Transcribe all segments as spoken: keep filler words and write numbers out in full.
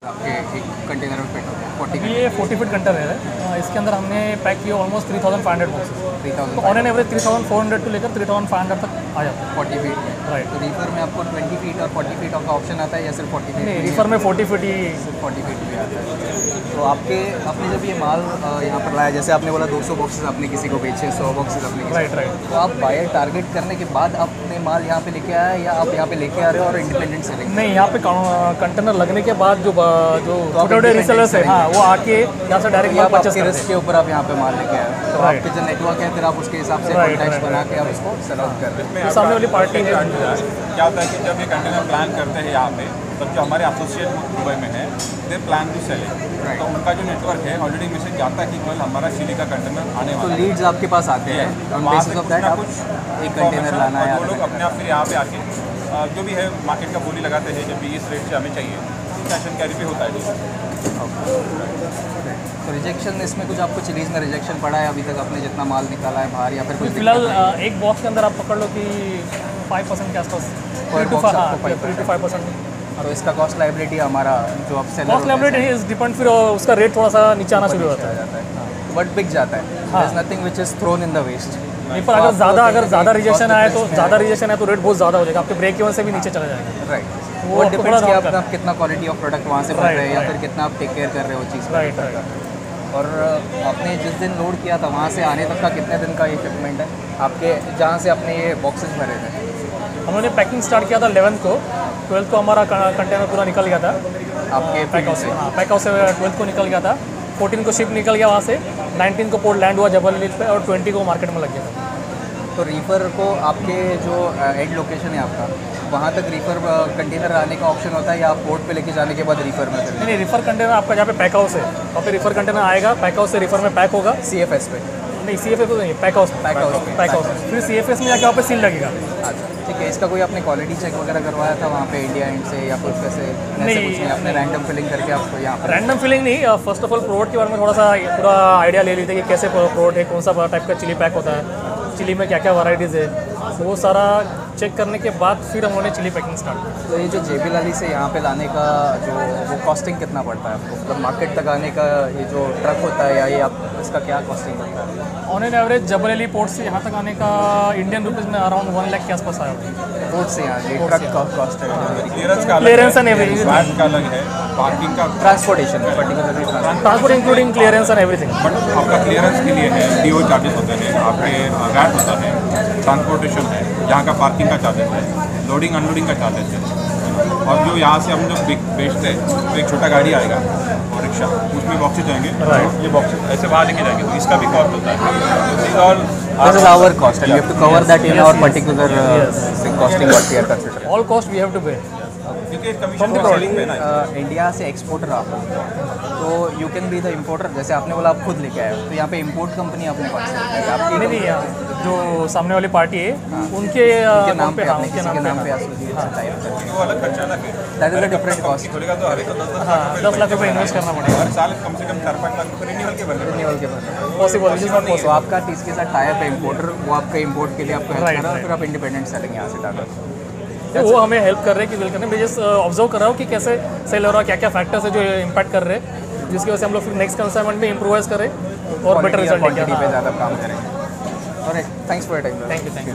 आपके एक कंटेनर में फिट होगा फोर्टी ये फोर्टी फीट कंटेनर है। इसके अंदर हमने पैक किया almost three thousand five hundred boxes. Three thousand तो on an average three thousand four hundred to लेकर थ्री थाउजेंड फाइव हंड्रेड तक आ जाता है फोर्टी फीट में। राइट। तो रीफर में आपको ट्वेंटी फीट और फोर्टी फीट का ऑप्शन आता है या सिर्फ फोर्टी फीट? नहीं, रीफर में फोर्टी फीट ही सिर्फ फोर्टी फीट भी आता है। तो आपके आपने जब ये माल यहाँ पर लाया, जैसे आपने बोला दो सौ बॉक्सेस आपने किसी को बेचे, सौ बॉक्सेस आपने किसी राइट राइट। तो आप बायर टारगेट करने के बाद आपने माल यहाँ पे लेके आया या आप यहाँ पे लेके आ रहे हो और इंडिपेंडेंट सेलिंग? नहीं, यहाँ पे कंटेनर लगने के बाद जो जो तो आप छोटे छोटे रीसेलर्स है, हाँ, वो आके यहाँ से डायरेक्ट माल परचेस आपके करते रिस्क के ऊपर आप यहाँ पे माल लेके आए हो। तो Right. आपके जो नेटवर्क है फिर आप उसके हिसाब से Right, कॉन्टैक्ट्स right, बना के आप उसको सेल आउट कर रहे हैं। सामने वाली पार्टी है। क्या होता है कि जब ये कंटेनर प्लान करते हैं यहाँ पे, तब जो हमारे एसोसिएट दुबई में है, they plan to sell it. Right. तो उनका जो नेटवर्क है ऑलरेडी मैसेज जाता है कि कल हमारा चिली का कंटेनर आने तो वाला है। लीड्स आपके पास आते हैं ऑन वहाँ बेसिस से ऑफ कुछ दैट ना आप कुछ एक कंटेनर लाना है। वो लोग अपने आप फिर यहाँ पे आके अ, जो भी है मार्केट का बोली लगाते हैं, जब भी इस रेट से हमें चाहिए, कैश एंड कैरी पे होता है। तो रिजेक्शन इसमें कुछ आपको चिलीज में रिजेक्शन पड़ा है अभी तक आपने जितना माल निकाला है बाहर, या फिर कुछ फिलहाल एक बॉक्स के अंदर आप पकड़ लो कि फाइव परसेंट के आसपास Per box आपको five three to five percent तो इसका कॉस्ट लाइबिलिटी हमारा जो आप seller cost liability is depend, फिर उसका रेट थोड़ा सा नीचे आना शुरू हो जाता है। जाता है बट बिक जाता है। हाँ। There's nothing which is thrown in the waste। नहीं, पर अगर ज़्यादा अगर ज़्यादा रिजेक्शन आए तो ज़्यादा रिजेक्शन है तो रेट बहुत ज़्यादा हो जाएगा, आपके ब्रेक इवन से भी नीचे चला जाएगा। राइट। वो वो आपको डिपेंड्स थोड़ा कि ड्रॉप आप आप कितना क्वालिटी ऑफ प्रोडक्ट वहाँ से भर Right, रहे हैं या right. फिर कितना आप टेक केयर कर रहे हो चीज़ का। Right right. और आपने जिस दिन लोड किया था वहाँ से आने तक का कितने दिन का ये शिपमेंट है आपके, जहाँ से आपने ये बॉक्सेस भरे थे? हमने पैकिंग स्टार्ट किया था इलेवेंथ को, ट्वेल्थ को हमारा कंटेनर पूरा निकल गया था आपके पैक हाउस से। हाँ, पैक हाउस से ट्वेल्थ को निकल गया था, फोर्टीन को शिप निकल गया वहाँ से, नाइनटीन को पोर्ट लैंड हुआ जबल लील पे और ट्वेंटी को मार्केट में लग गया था। तो रीफर को आपके जो एंड लोकेशन है आपका, वहाँ तक रीफर कंटेनर आने का ऑप्शन होता है या आप पोर्ट पे लेके जाने के बाद रीफर में? नहीं नहीं, रिफर कंटेनर आपका जहाँ पे पैक हाउस है वहाँ पे रिफर कंटेनर आएगा, पैक हाउस से रिफर में पैक होगा। सी एफ एस पे नहीं, सी एफ एस तो नहीं, पैक हाउस पैक हाउस पे पैक हाउस फिर सी एफ एस में जाके वहाँ पे सील लगेगा। अच्छा ठीक है। इसका कोई आपने क्वालिटी चेक वगैरह करवाया था वहाँ पे इंडिया एंड से या कुछ कैसे? नहीं, कुछ नहीं, आपने रैंडम फिलिंग करके आपको यहाँ पर? रैंडम फिलिंग नहीं, फर्स्ट ऑफ ऑल प्रोडक्ट के बारे में थोड़ा सा पूरा आइडिया ले लीजिए कि कैसे प्रोडक्ट है, कौन सा टाइप का चिली पैक होता है, चिली में क्या क्या वैरायटीज़ है, तो वो सारा चेक करने के बाद फिर हमने चिली पैकिंग स्टार्ट की। तो ये जो जेबी लाली से यहाँ पे लाने का जो वो कॉस्टिंग कितना पड़ता है आपको, मतलब मार्केट तक आने का ये जो ट्रक होता है या ये आप इसका क्या कॉस्टिंग पड़ता है? On an average Jebel Ali port से यहाँ तक आने का इंडियन रुपीज़ में अराउंड वन लाख के आसपास आया होगा। पोर्ट से यहाँ ये ट्रक का कॉस्ट है, क्लियरेंस का क्लियरेंस एंड एवरीथिंग, वैट का अलग है, पार्किंग का transportation particularly transport including clearance and everything. But आपका क्लियरेंस के लिए है, डी ओ चार्जेस होते हैं, आपके वैट होता है, ट्रांसपोर्टेशन है, यहाँ का पार्किंग का चार्जेस है, लोडिंग अनलोडिंग का चार्जेस है। और जो यहाँ से हम जो बेचते हैं तो एक छोटा गाड़ी आएगा और रिक्शा, उसमें बॉक्सेज जाएंगे, ये बॉक्सेज ऐसे बाहर लेके जाएंगे, तो इसका भी कॉस्ट होता है। All This is our cost and we have to cover that in our particular uh, costing what we are considering. All cost we have to pay. क्योंकि कमीशन का सेलिंग पे ना है। इंडिया से एक्सपोर्टर आप हो तो you can be the importer, जैसे आपने बोला आप खुद लेके आए हो, तो यहाँ पे इम्पोर्ट कंपनी आपने कौन सी है आपकी? नहीं नहीं, जो सामने वाली पार्टी है उनके के नाम पे हाँ, आपने उनके किसी के नाम नाम पे एसोसिएट से टाइप करके, वो अलग खर्चा ना, फिर that is a different cost. खोलेगा तो हर एक को दस दस हाँ, दस लाख रुपए इन्वेस्ट करना पड़ेगा हर साल कम से कम चार पाँच लाख रुपये रिन्यूअल के बनने रिन्यूअल के बाद पॉसिबल, विच इज नॉट तो आपका इसके साथ टाइप है इम्पोर्टर, वो आपका इम्पोर्ट के लिए आपको हेल्प Right, कर रहा है, right. फिर आप इंडिपेंडेंट सेलिंग यहाँ से डाल रहे वो हमें हेल्प कर रहे हैं कि बिल करने में। जस्ट ऑब्जर्व कर रहा हूँ कि कैसे सेल हो रहा है, क्या क्या फैक्टर्स है जो इम्पैक्ट कर रहे हैं, जिसकी वजह से हम लोग फिर नेक्स्ट कंसाइनमेंट में इम्प्रोवाइज करें और बेटर रिजल्ट क्वांटिटी पे लेंगे। ज़्यादा काम करेंगे। और thanks for your time. Thank you thank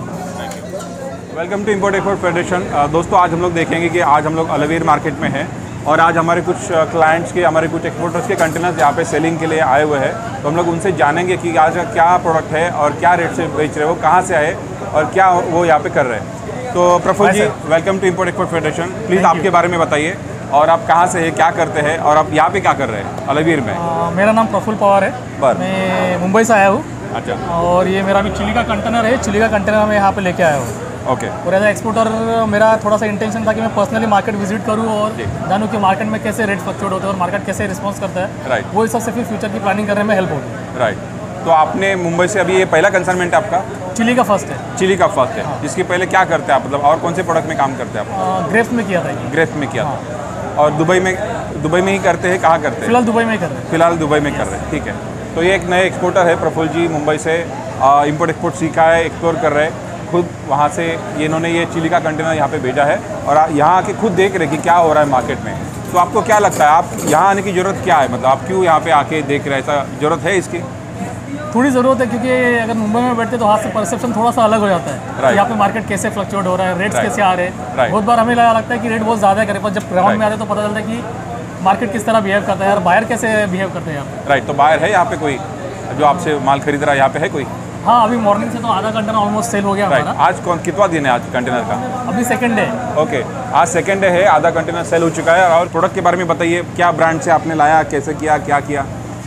you. Welcome to import export federation. दोस्तों, आज हम लोग देखेंगे कि आज हम लोग अलवीर मार्केट में हैं और आज हमारे कुछ क्लाइंट्स के, हमारे कुछ एक्सपोर्टर्स के कंटेनर्स यहाँ पे सेलिंग के लिए आए हुए हैं। तो हम लोग उनसे जानेंगे कि आज का क्या प्रोडक्ट है और क्या रेट से बेच रहे हो, कहाँ से आए और क्या वो यहाँ पे कर रहे हैं। तो Praful ji, welcome to import export federation. Please आपके बारे में बताइए और आप कहाँ से हैं, क्या करते हैं और आप यहाँ पे क्या कर रहे हैं अलवीर में? आ, मेरा नाम प्रफुल्ल पवार है, बर। मैं मुंबई से आया हूँ। अच्छा। और ये मेरा अभी चिली का कंटेनर है, चिली का कंटेनर मैं यहाँ पे लेके आया हूँ। ओके। और एज एक्सपोर्टर मेरा थोड़ा सा इंटेंशन था कि मैं पर्सनली मार्केट विजिट करूँ और जानूँ कि मार्केट में कैसे रेट फ्लक्चुएट होते हैं और मार्केट कैसे रिस्पॉन्स करता है। राइट। वो हिसाब से फिर फ्यूचर की प्लानिंग करने में हेल्प होगी। राइट। तो आपने मुंबई से अभी ये पहला कंसाइनमेंट है आपका? चिली का फर्स्ट है। चिली का फर्स्ट है। हाँ। इसके पहले क्या करते हैं आप, मतलब और कौन से प्रोडक्ट में काम करते हैं आप? ग्रेप्स में किया था ये। ग्रेप्स में किया हाँ। था। और दुबई में दुबई में ही करते हैं, कहाँ करते हैं? फिलहाल दुबई में ही कर रहे हैं। फिलहाल दुबई में कर रहे हैं, ठीक है। तो ये एक नए एक्सपोर्टर है प्रफुल्ल जी, मुंबई से इम्पोर्ट एक्सपोर्ट सीखा है, एक्सप्लोर कर रहे हैं खुद। वहाँ से ये इन्होंने ये चिली का कंटेनर यहाँ पे भेजा है और यहाँ आके खुद देख रहे कि क्या हो रहा है मार्केट में। तो आपको क्या लगता है, आप यहाँ आने की ज़रूरत क्या है, मतलब आप क्यों यहाँ पे आके देख रहे हैं, ऐसा ज़रूरत है इसकी? थोड़ी ज़रूरत है, क्योंकि अगर मुंबई में बैठते तो वहाँ से परसेप्शन थोड़ा सा अलग हो जाता है। Right. यहाँ पे मार्केट कैसे फ्लक्चुएट हो रहा है, रेट्स Right. कैसे आ रहे हैं। Right. बहुत बार हमें लगा लगता है कि रेट बहुत ज़्यादा करे, पर जब ग्राउंड में आते हैं तो पता चलता है कि मार्केट किस तरह बिहेव करता है और बायर कैसे बिहेव करते हैं यहाँ पे। राइट, तो बाहर है यहाँ पे कोई जो आपसे माल खरीद रहा है, यहाँ पे है कोई? हाँ, अभी मॉर्निंग से तो आधा कंटेनर ऑलमोस्ट सेल हो गया राइट, हमारा। आज कौन कितना दिन है आज कंटेनर का? अभी सेकंड डे। ओके, आज सेकेंड डे है, आधा कंटेनर सेल हो चुका है। और प्रोडक्ट के बारे में बताइए, क्या ब्रांड से आपने लाया, कैसे किया, क्या किया?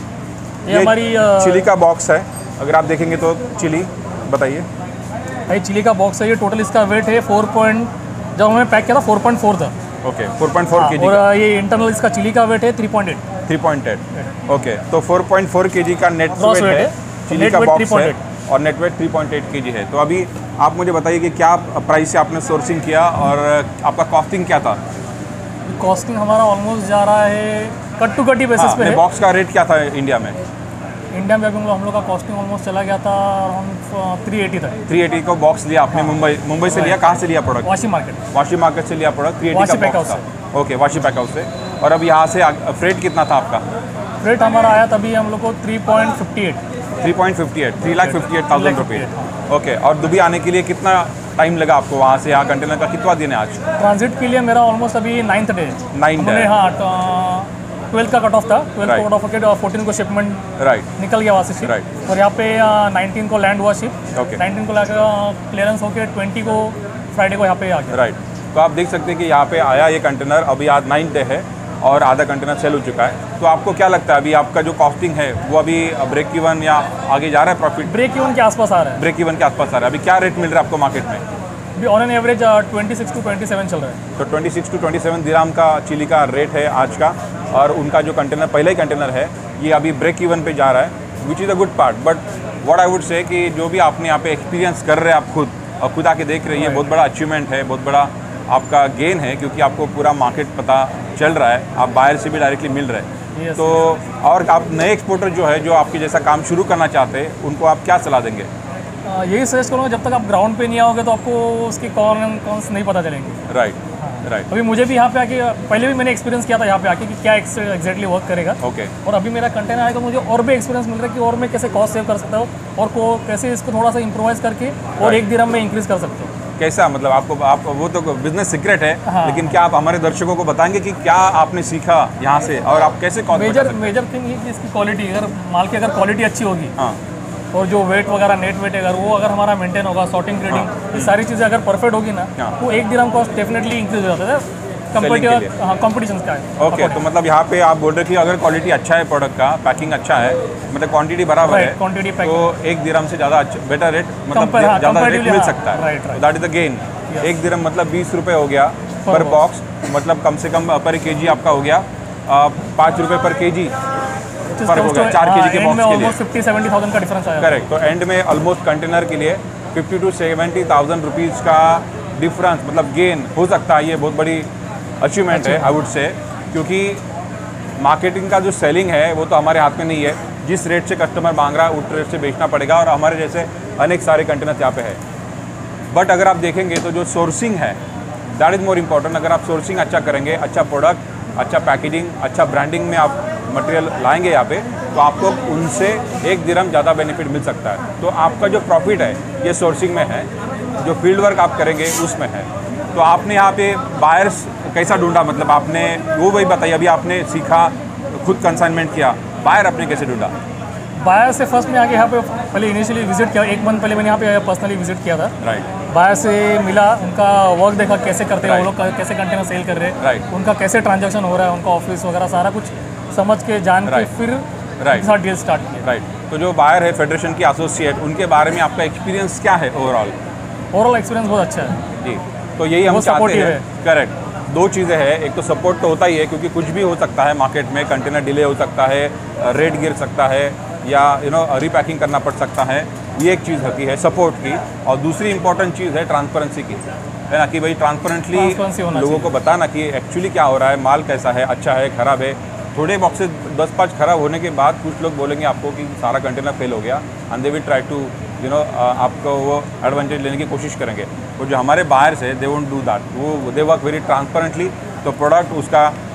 ये हमारी चिली का बॉक्स है, अगर आप देखेंगे तो चिली बताइए। ये चिली का बॉक्स है, ये टोटल इसका वेट है फोर पॉइंट, जब हमें पैक किया था फोर पॉइंट फोर था। Okay, four point four kg और ये इंटरनल इसका चिली का वेट है three point eight. Three point eight okay, तो फोर पॉइंट फोर केजी का नेट Gross वेट weight है, है, चिली net का weight बॉक्स थ्री है पॉइंट एट। और net weight three point eight kg है। तो अभी आप मुझे बताइए कि क्या प्राइस से आपने सोर्सिंग किया और आपका कॉस्टिंग क्या था? कॉस्टिंग हमारा ऑलमोस्ट जा रहा है कट टू कटी बेसिस पे है। बॉक्स का रेट क्या था इंडिया में? इंडिया में अभी हम लोग हम लोग का कॉस्टिंग ऑलमोस्ट चला गया था अराउंड थ्री एटी तक। थ्री एटी को बॉक्स लिया आपने, मुंबई मुंबई से लिया, कहाँ से लिया product? Vashi market. Vashi market से लिया प्रोडक्ट, थ्री एटी वाशी का पैक बॉक्स हाउस था। ओके, वाशी पैक हाउस से। और अब यहाँ से फ्रेट कितना था आपका? रेट हमारा आया तभी हम लोग को three point fifty eight. Three point fifty eight three lakh fifty eight thousand rupees. Okay, और दुबई आने के लिए कितना टाइम लगा आपको वहाँ से यहाँ? कंटेनर का कितना दिन है आज? ट्रांजिट के लिए मेरा ऑलमोस्ट अभी नाइन्थ डे। नाइन्थ हमने है। हाँ ट्वेल्थ का कट ऑफ था, ट्वेल्थ Right. को कट ऑफ होकर फोर्टीन को शिपमेंट राइट, निकल गया वहाँ से शिप। Right. और यहाँ पे नाइनटीन को लैंड हुआ शिप। Okay. नाइनटीन को लाकर क्लियरेंस होकर ट्वेंटी को फ्राइडे को यहाँ पे आ गया। राइट। तो आप देख सकते हैं कि यहाँ पे आया ये कंटेनर, अभी आज नाइन्थ डे है और आधा कंटेनर सेल हो चुका है। तो आपको क्या लगता है अभी आपका जो कॉस्टिंग है वो अभी ब्रेक इवन या आगे जा रहा है प्रॉफिट? ब्रेक इवन के आसपास आ रहा है। ब्रेक इवन के आसपास आ रहा है। अभी क्या रेट मिल रहा है आपको मार्केट में? अभी on an average twenty six to twenty seven चल रहा है। तो twenty six to twenty seven dirham का चिली का रेट है आज का। और उनका जो कंटेनर पहला ही कंटेनर है ये अभी ब्रेक इवन पे जा रहा है, which is a good part. But what I would say कि जो भी आपने यहाँ पे एक्सपीरियंस कर रहे हैं आप खुद और खुद आके देख रहे हैं, ये बहुत बड़ा अचीवमेंट है, बहुत बड़ा आपका गेन है, क्योंकि आपको पूरा मार्केट पता चल रहा है, आप बाहर से भी डायरेक्टली मिल रहे हैं। Yes, तो और आप नए एक्सपोर्टर जो है जो आपके जैसा काम शुरू करना चाहते हैं उनको आप क्या सलाह देंगे? अ, यही सजेस्ट करूँगा, जब तक आप ग्राउंड पे नहीं आओगे तो आपको उसके कॉन कॉन्स नहीं पता चलेंगे। राइट, राइट, अभी मुझे भी यहाँ पे आके, पहले भी मैंने एक्सपीरियंस किया था यहाँ पे आके कि क्या एग्जैक्टली वर्क करेगा। ओके। और अभी मेरा कंटेनर आएगा, मुझे और भी एक्सपीरियंस मिल रहा है कि और मैं कैसे कॉस्ट सेव कर सकता हूँ और को कैसे इसको थोड़ा सा इम्प्रोवाइज करके और Right. एक दिरहम में इंक्रीज कर सकता हूँ। कैसा, मतलब आपको आप वो तो बिजनेस सीक्रेट है, हाँ। लेकिन क्या आप हमारे दर्शकों को बताएंगे कि क्या आपने सीखा यहाँ से और आप कैसे कॉस्ट बचा मेजर सकते हैं? मेजर थिंग ये कि इसकी क्वालिटी, अगर माल की अगर क्वालिटी अच्छी होगी हाँ, और जो वेट वगैरह नेट वेट अगर वो अगर हमारा मेंटेन होगा, सॉर्टिंग ग्रेडिंग, ये सारी चीज़ें अगर परफेक्ट होगी ना, हाँ। तो एक दिरहम कॉस्ट डेफिनेटली इंक्रीज हो जाता है Selling के लिए। हाँ कॉम्पिटिशन का है। ओके। तो मतलब यहाँ पे आप बोल रहे कि अगर क्वालिटी अच्छा है प्रोडक्ट का, पैकिंग अच्छा है, मतलब क्वांटिटी बराबर Right, है, quantity, तो packing। एक दिरहम से ज़्यादा बेटर रेट, मतलब Compare, हाँ, ज़्यादा रेट comparatively, मिल हाँ, सकता है। right, right। That is the gain. एक दिरहम मतलब बीस रुपये हो गया पर box। बॉक्स, मतलब कम से कम पर के जी आपका हो गया पाँच रुपये पर के जी फर्क हो गया चार के जी के बॉक्स के लिए। फिफ्टी सेवेंटी थाउजेंड का डिफरेंस आया। करेक्ट। तो एंड में ऑलमोस्ट कंटेनर के लिए fifty to seventy thousand rupees का डिफरेंस, मतलब गेन हो सकता है। ये बहुत बड़ी अचीवमेंट है आई वुड से, क्योंकि मार्केटिंग का जो सेलिंग है वो तो हमारे हाथ में नहीं है। जिस रेट से कस्टमर मांग रहा है उस रेट से बेचना पड़ेगा, और हमारे जैसे अनेक सारे कंटेनर यहाँ पे है। बट अगर आप देखेंगे तो जो सोर्सिंग है दैट इज़ मोर इम्पॉर्टेंट। अगर आप सोर्सिंग अच्छा करेंगे, अच्छा प्रोडक्ट, अच्छा पैकेजिंग, अच्छा ब्रांडिंग में आप मटेरियल लाएंगे यहाँ पे, तो आपको उनसे एक दिरहम ज़्यादा बेनिफिट मिल सकता है। तो आपका जो प्रॉफिट है ये सोर्सिंग में है, जो फील्ड वर्क आप करेंगे उसमें है। तो आपने यहाँ पे बायर्स कैसा ढूंढा, मतलब आपने वो वही बताइए, अभी आपने सीखा, खुद कंसाइनमेंट किया, बायर आपने कैसे ढूंढा? बायर से फर्स्ट में आके यहाँ पे पहले इनिशियली विजिट किया, एक मंथ पहले मैंने यहाँ पे पर्सनली विजिट किया था। राइट। बायर से मिला, उनका वर्क देखा कैसे करते हैं वो Right. लोग, कैसे कंटेनर सेल कर रहे हैं, Right. उनका कैसे ट्रांजैक्शन हो रहा है, उनका ऑफिस वगैरह सारा कुछ समझ के जान के Right. फिर Right. उनके साथ डील स्टार्ट किया। राइट। तो जो बायर है फेडरेशन की एसोसिएट, उनके बारे में आपका एक्सपीरियंस क्या है ओवरऑल? ओवरऑल एक्सपीरियंस बहुत अच्छा है जी। तो यही हम वो चाहते supportive हैं। करेक्ट। दो चीज़ें हैं, एक तो सपोर्ट तो होता ही है, क्योंकि कुछ भी हो सकता है मार्केट में, कंटेनर डिले हो सकता है, रेट गिर सकता है, या यू नो रीपैकिंग करना पड़ सकता है। ये एक चीज़ होती है सपोर्ट की। और दूसरी इंपॉर्टेंट चीज़ है ट्रांसपेरेंसी की, है ना, कि भाई ट्रांसपेरेंटली Transparency होना लोगों को बताना कि एक्चुअली क्या हो रहा है, माल कैसा है, अच्छा है, ख़राब है। थोड़े बॉक्सेस दस पाँच खराब होने के बाद कुछ लोग बोलेंगे आपको कि सारा कंटेनर फेल हो गया, and they will try to you know आपको वो एडवांटेज लेने की कोशिश करेंगे। वो जो हमारे बायर्स है दे वोंट डू दैट, वो दे वर्क वेरी ट्रांसपेरेंटली। तो प्रोडक्ट उसका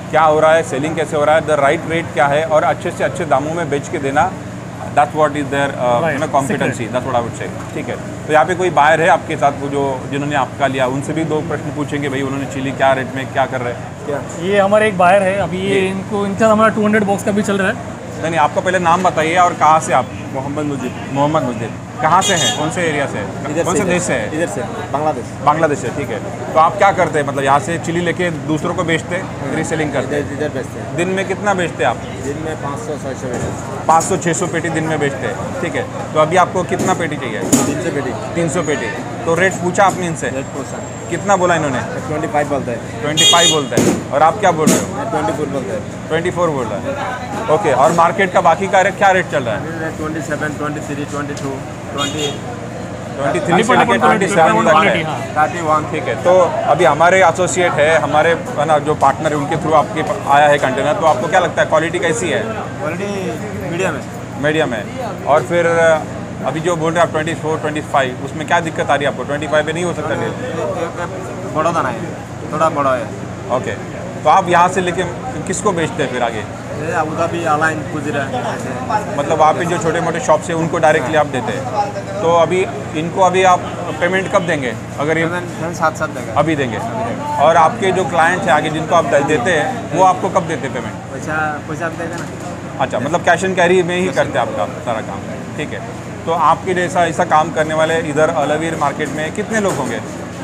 क्या हो रहा है, सेलिंग कैसे हो रहा है, द राइट रेट क्या है और अच्छे से अच्छे दामों में बेच के देना, that's what is there Right. You know competency, that's what I would say. ठीक है, तो यहाँ पे कोई बायर है आपके साथ, वो जो जिन्होंने आपका लिया, उनसे भी दो प्रश्न पूछेंगे भाई उन्होंने चिली क्या रेट में क्या कर रहे हैं। क्या ये हमारे एक बायर है, अभी ये इनको इनका हमारा टू हंड्रेड बॉक्स का भी चल रहा है। नहीं नहीं, आपका पहले नाम बताइए और कहाँ से आप। मोहम्मद मुजीब, मोहम्मद मुजीब, कहाँ से हैं, कौन से एरिया से हैं, इधर कौन से से देश से हैं? इधर से बांग्लादेश। बांग्लादेश से। ठीक है, तो आप क्या करते हैं, मतलब यहाँ से चिली लेके दूसरों को बेचते हैं, रीसेलिंग करते हैं? इधर इधर बेचते हैं। दिन में कितना बेचते हैं आप? दिन में पाँच सौ छः सौ बेचते हैं। पाँच सौ छः सौ पेटी दिन में बेचते हैं। ठीक है, तो अभी आपको कितना पेटी चाहिए? तीन सौ पेटी। तीन सौ पेटी। तो रेट पूछा आपने इनसे? रेट पूछा, कितना बोला इन्होंने? ट्वेंटी फाइव बोलता है। ट्वेंटी फाइव बोलता है, और आप क्या बोल रहे हो? ट्वेंटी फोर बोलता है। ट्वेंटी फोर बोल रहा है। ओके, और मार्केट का बाकी का रेट क्या रेट चल रहा है? Twenty seven, twenty three, twenty two, twenty twenty three से आके ट्वेंटी सेवन तक है। हाँ। Thirty one. ठीक है, तो अभी हमारे एसोसिएट है, हमारे है ना जो पार्टनर है, उनके थ्रू आपके प- आया है कंटेनर, तो आपको क्या लगता है क्वालिटी कैसी है? क्वालिटी मीडियम है। मीडियम है। और फिर अभी जो बोल रहे हैं आप ट्वेंटी फोर ट्वेंटी फाइव, उसमें क्या दिक्कत आ रही है आपको? ट्वेंटी फाइव पे नहीं हो सकता डील? बड़ा दाना है, थोड़ा बड़ा है। ओके, तो आप यहाँ से लेके किसको बेचते हैं फिर आगे? ये अबू धाबी ऑनलाइन गुजरा है। मतलब वहाँ पे जो छोटे मोटे शॉप से उनको डायरेक्टली आप देते हैं। तो अभी इनको अभी आप पेमेंट कब देंगे? अगर ये पेमेंट साथ साथ देगा। अभी देंगे। और आपके जो क्लाइंट्स हैं आगे जिनको आप दे- देते हैं, वो आपको कब देते हैं पेमेंट? पैसा पैसा आप देगा ना। अच्छा, मतलब कैश एंड कैरी में ही करते हैं आपका सारा काम। ठीक है, तो आपके जैसा ऐसा काम करने वाले इधर अलवीर मार्केट में कितने लोग होंगे?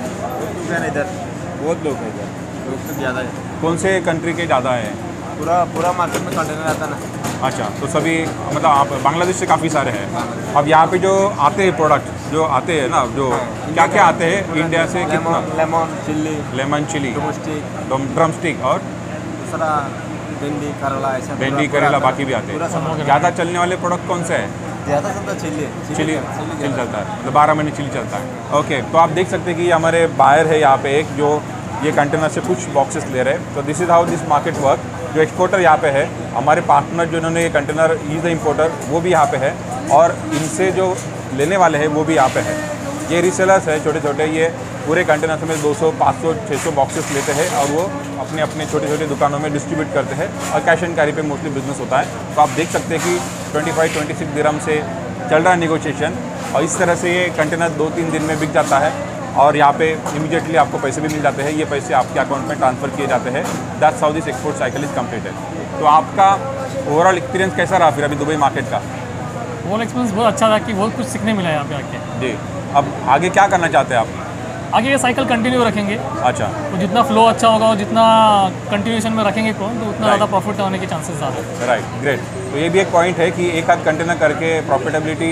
लोग हैं इधर, बहुत लोग हैं इधर, लोग तो ज़्यादा है। कौन से कंट्री के ज़्यादा हैं? पूरा पूरा मार्केट में कंटेनर आता ना। अच्छा, तो सभी मतलब आप बांग्लादेश से काफ़ी सारे हैं। अब यहाँ पे जो आते हैं प्रोडक्ट जो आते हैं ना, जो क्या क्या आते हैं इंडिया से? कितना? Lemon lemon chilli, lemon chilli, domestic, drumstick और दूसरा भिंडी करेला, ऐसा भिंडी पूरा- करेला पूरा बाकी भी आते पूरा हैं। सामान। ज़्यादा चलने वाले प्रोडक्ट कौन से हैं? ज़्यादा चलता चिल्ली चिली चिली चलता है, मतलब बारह महीने चिली चलता है। ओके, तो आप देख सकते हैं कि हमारे बायर है यहाँ पे एक, जो ये कंटेनर से कुछ बॉक्सेस ले रहे हैं। तो this is how this market work. जो एक्सपोर्टर यहाँ पे है, हमारे पार्टनर जो इन्होंने ये कंटेनर इज द इम्पोर्टर, वो भी यहाँ पे है, और इनसे जो लेने वाले हैं वो भी यहाँ पे है। ये रीसेलर्स है छोटे छोटे, ये पूरे कंटेनर में दो सौ, पाँच सौ, छह सौ बॉक्सेस लेते हैं और वो अपने अपने छोटे छोटे दुकानों में डिस्ट्रीब्यूट करते हैं, और कैश एंड कैरी पे मोस्टली बिजनेस होता है। तो आप देख सकते हैं कि twenty five twenty six dirham से चल रहा है निगोशिएशन, और इस तरह से ये कंटेनर दो तीन दिन में बिक जाता है, और यहाँ पे इमीडिएटली आपको पैसे भी मिल जाते हैं। ये पैसे आपके अकाउंट में ट्रांसफ़र किए जाते हैं। That's how this export cycle is completed. तो आपका ओवरऑल एक्सपीरियंस कैसा रहा फिर अभी दुबई मार्केट का? वो एक्सपीरियंस बहुत अच्छा था कि बहुत कुछ सीखने मिला यहाँ पे आके। जी, अब आगे क्या करना चाहते हैं आप? आगे ये साइकिल कंटिन्यू रखेंगे, अच्छा, तो जितना फ्लो अच्छा होगा और जितना कंटिन्यूएशन में रखेंगे तो उतना ज़्यादा प्रॉफिट होने के चांसेस ज़्यादा है। Right, great. तो ये भी एक पॉइंट है कि एक आध कंटेनर करके प्रॉफिटेबिलिटी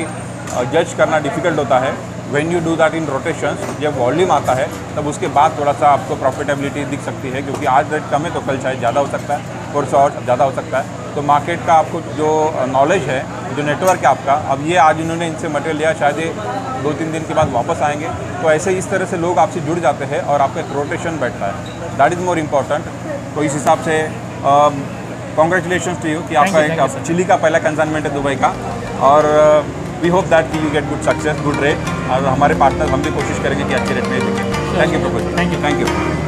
जज करना डिफिकल्ट होता है। When you do that in rotations, जब वॉल्यूम आता है तब उसके बाद थोड़ा सा आपको प्रॉफिटेबिलिटी दिख सकती है, क्योंकि आज रेट कम है तो कल शायद ज़्यादा हो सकता है, और सौ और ज़्यादा हो सकता है। तो मार्केट का आपको जो नॉलेज है, जो नेटवर्क है आपका, अब ये आज इन्होंने इनसे मटेरियल लिया, शायद ये दो तीन दिन के बाद वापस आएंगे। तो ऐसे इस तरह से लोग आपसे जुड़ जाते हैं और आपका एक रोटेशन बैठता है। That is more important. तो इस हिसाब से कॉन्ग्रेचुलेशन टू यू कि आपका you, thank you, एक sir. चिली का पहला कंसाइनमेंट है दुबई का, और we hope that you get good success, good rate, और हमारे पार्टनर हम भी कोशिश करेंगे कि अच्छे रेट में बिके। थैंक यू प्रभु, Thank you. Thank you.